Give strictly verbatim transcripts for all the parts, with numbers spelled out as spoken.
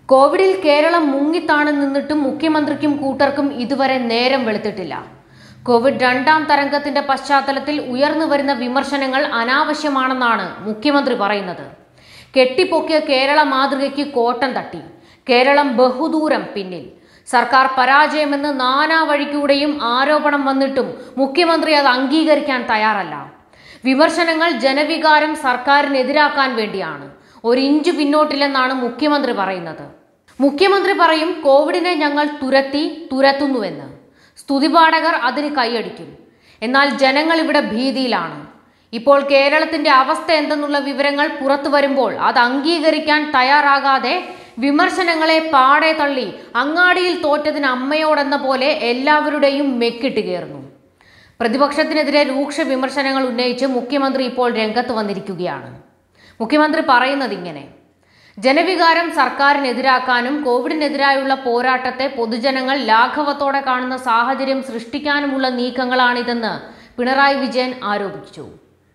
കോവിഡിൽ കേരളം മുങ്ങിത്താണ് നിന്നിട്ടും മുഖ്യമന്ത്രിക്കും കൂട്ടർക്കും ഇതുവരെ നേരം വെളുത്തിട്ടില്ല. കോവിഡ് രണ്ടാം തരംഗത്തിന്റെ പശ്ചാത്തലത്തിൽ ഉയർന്നു വരുന്ന വിമർശനങ്ങൾ അനാവശ്യമാണെന്നാണ് മുഖ്യമന്ത്രി പറയുന്നത്. കെട്ടിപ്പൊക്കിയ കേരള മാതൃകയ്ക്ക് കോട്ടം തട്ടി. കേരളം ബഹുദൂരം പിന്നിൽ. സർക്കാർ പരാജയമെന്ന് നാനാ വഴിക്കൂടെയും ആരോപണം വന്നിട്ടും മുഖ്യമന്ത്രി അത് അംഗീകരിക്കാൻ തയ്യാറല്ല. വിമർശനങ്ങൾ ജനവികാരം സർക്കാരിനെതിരാക്കാൻ വേണ്ടിയാണ്. ഒരു ഇഞ്ച് പിന്നോട്ടില്ലെന്നാണ് മുഖ്യമന്ത്രി പറയുന്നത്. മുഖ്യമന്ത്രി പറയും കോവിഡിനെ ഞങ്ങൾ തുരത്തി തുരത്തുന്നുവെന്ന്. സ്തുതിപാഠകർ അതിന് കൈയടിക്കും. എന്നാൽ ജനങ്ങൾ ഇവിടെ ഭീതിയിലാണ്. ഇപ്പോൾ കേരളത്തിന്റെ അവസ്ഥ എന്തെന്നുള്ള വിവരങ്ങൾ പുറത്തു വരുമ്പോൾ അത് അംഗീകരിക്കാൻ തയ്യാറാകാതെ വിമർശനങ്ങളെ പാടെ തള്ളി അങ്ങാടിയിൽ തോറ്റതിന് അമ്മയോടെന്ന പോലെ എല്ലാവരുടെയും മെക്കിട്ട് കയറുന്നു. പ്രതിപക്ഷത്തിനെതിരെ രൂക്ഷ വിമർശനങ്ങൾ ഉന്നയിച്ച് മുഖ്യമന്ത്രി ഇപ്പോൾ രംഗത്ത് വന്നിരിക്കുകയാണ്. മുഖ്യമന്ത്രി പറയുന്നത് ഇങ്ങനെ: ജനവികാരം സർക്കാരിനെതിരാക്കാനും കോവിഡിനെതിരായുള്ള പോരാട്ടത്തെ പൊതുജനങ്ങൾ ലാഘവത്തോടെ കാണുന്ന സാഹചര്യം സൃഷ്ടിക്കാനുമുള്ള നീക്കങ്ങളാണിതെന്ന് പിണറായി വിജയൻ ആരോപിച്ചു.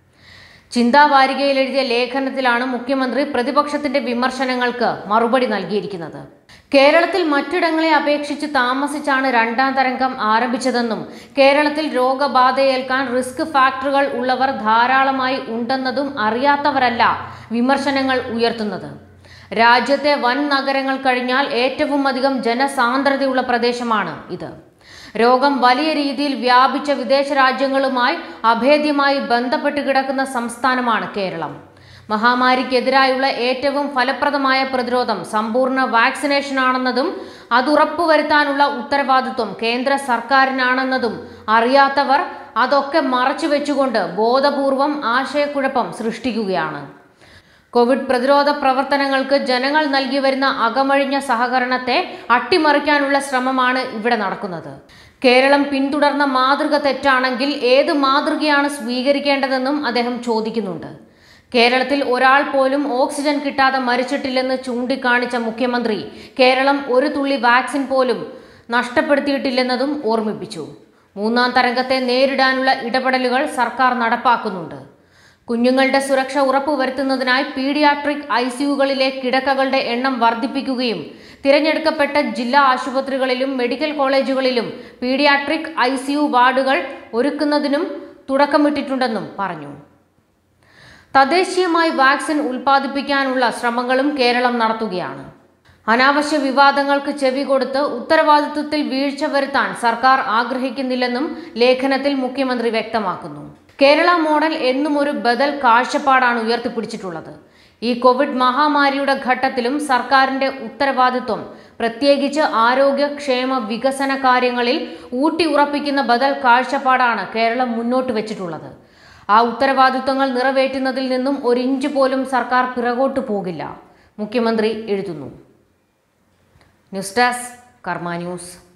ചിന്താവാരികയിൽ എഴുതിയ ലേഖനത്തിലാണ് മുഖ്യമന്ത്രി പ്രതിപക്ഷത്തിന്റെ വിമർശനങ്ങൾക്ക് മറുപടി നൽകിയിരിക്കുന്നത്. കേരളത്തിൽ മറ്റിടങ്ങളെ അപേക്ഷിച്ച് താമസിച്ചാണ് രണ്ടാം തരംഗം ആരംഭിച്ചതെന്നും കേരളത്തിൽ രോഗബാധയേൽക്കാൻ റിസ്ക് ഫാക്ടറുകൾ ഉള്ളവർ ധാരാളമായി ഉണ്ടെന്നതും അറിയാത്തവരല്ല വിമർശനങ്ങൾ ഉയർത്തുന്നത്. രാജ്യത്തെ വൻ നഗരങ്ങൾ കഴിഞ്ഞാൽ ഏറ്റവും അധികം ജനസാന്ദ്രതയുള്ള പ്രദേശമാണ് ഇത്. രോഗം വലിയ രീതിയിൽ വ്യാപിച്ച വിദേശ രാജ്യങ്ങളുമായി അഭേദ്യമായി ബന്ധപ്പെട്ട് കിടക്കുന്ന സംസ്ഥാനമാണ് കേരളം. മഹാമാരിക്കെതിരായുള്ള ഏറ്റവും ഫലപ്രദമായ പ്രതിരോധം സമ്പൂർണ്ണ വാക്സിനേഷൻ ആണെന്നതും അത് ഉറപ്പുവരുത്താനുള്ള ഉത്തരവാദിത്വം കേന്ദ്ര സർക്കാരിനാണെന്നതും അറിയാത്തവർ അതൊക്കെ മറച്ചു വെച്ചുകൊണ്ട് ബോധപൂർവം ആശയക്കുഴപ്പം സൃഷ്ടിക്കുകയാണ്. കോവിഡ് പ്രതിരോധ പ്രവർത്തനങ്ങൾക്ക് ജനങ്ങൾ നൽകി വരുന്ന അകമഴിഞ്ഞ സഹകരണത്തെ അട്ടിമറിക്കാനുള്ള ശ്രമമാണ് ഇവിടെ നടക്കുന്നത്. കേരളം പിന്തുടർന്ന മാതൃക തെറ്റാണെങ്കിൽ ഏത് മാതൃകയാണ് സ്വീകരിക്കേണ്ടതെന്നും അദ്ദേഹം ചോദിക്കുന്നുണ്ട്. കേരളത്തിൽ ഒരാൾ പോലും ഓക്സിജൻ കിട്ടാതെ മരിച്ചിട്ടില്ലെന്ന് ചൂണ്ടിക്കാണിച്ച മുഖ്യമന്ത്രി കേരളം ഒരു തുള്ളി വാക്സിൻ പോലും നഷ്ടപ്പെടുത്തിയിട്ടില്ലെന്നതും ഓർമ്മിപ്പിച്ചു. മൂന്നാം തരംഗത്തെ നേരിടാനുള്ള ഇടപെടലുകൾ സർക്കാർ നടപ്പാക്കുന്നുണ്ട്. കുഞ്ഞുങ്ങളുടെ സുരക്ഷ ഉറപ്പുവരുത്തുന്നതിനായി പീഡിയാട്രിക് ഐ സിയുകളിലെ കിടക്കകളുടെ എണ്ണം വർദ്ധിപ്പിക്കുകയും തിരഞ്ഞെടുക്കപ്പെട്ട ജില്ലാ ആശുപത്രികളിലും മെഡിക്കൽ കോളേജുകളിലും പീഡിയാട്രിക് ഐ സി യു വാർഡുകൾ ഒരുക്കുന്നതിനും തുടക്കമിട്ടിട്ടുണ്ടെന്നും പറഞ്ഞു. തദ്ദേശീയമായി വാക്സിൻ ഉൽപ്പാദിപ്പിക്കാനുള്ള ശ്രമങ്ങളും കേരളം നടത്തുകയാണ്. അനാവശ്യ വിവാദങ്ങൾക്ക് ചെവി കൊടുത്ത് ഉത്തരവാദിത്വത്തിൽ വീഴ്ച വരുത്താൻ സർക്കാർ ആഗ്രഹിക്കുന്നില്ലെന്നും ലേഖനത്തിൽ മുഖ്യമന്ത്രി വ്യക്തമാക്കുന്നു. കേരള മോഡൽ എന്നും ഒരു ബദൽ കാഴ്ചപ്പാടാണ് ഉയർത്തിപ്പിടിച്ചിട്ടുള്ളത്. ഈ കോവിഡ് മഹാമാരിയുടെ ഘട്ടത്തിലും സർക്കാരിന്റെ ഉത്തരവാദിത്വം, പ്രത്യേകിച്ച് ആരോഗ്യ ക്ഷേമ വികസന കാര്യങ്ങളിൽ ഊട്ടി ഉറപ്പിക്കുന്ന ബദൽ കാഴ്ചപ്പാടാണ് കേരളം മുന്നോട്ട് വെച്ചിട്ടുള്ളത്. ആ ഉത്തരവാദിത്വങ്ങൾ നിറവേറ്റുന്നതിൽ നിന്നും ഒരിഞ്ച് പോലും സർക്കാർ പിറകോട്ട് പോകില്ല, മുഖ്യമന്ത്രി എഴുതുന്നു. News desk Karma news.